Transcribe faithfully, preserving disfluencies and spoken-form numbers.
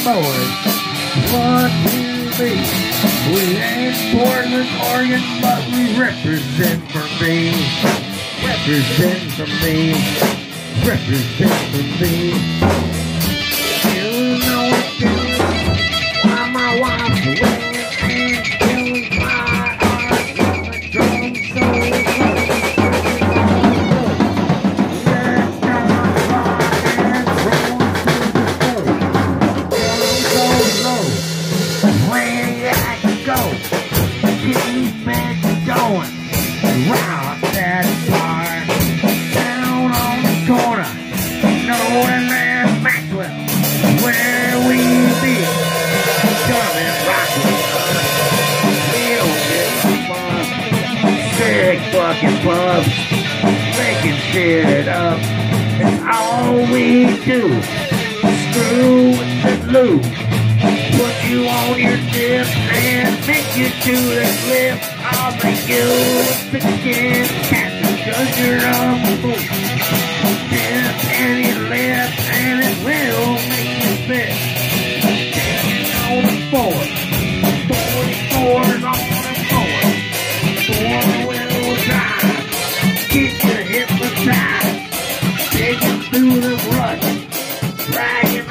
boys. One, two, three. We ain't Portland, Oregon, but we represent for me. Represent for me. Represent for me. You know it's good. Why my wife's winning and killing my heart on the drum so round that bar, down on the corner, known as Maxwell, where we be, coming rockin'. We don't get fun, sick fucking pubs, making shit up, it's all we do. Screw with the loop, put you on your dip and make you to the cliff. I'll make you with the skin catch cause you're on the boat. Dip and your lips and it will make you fit. Standing on the floor, forty-fours on the floor. Four-wheel drive, keep you hypnotized. Digging through the rut, dragging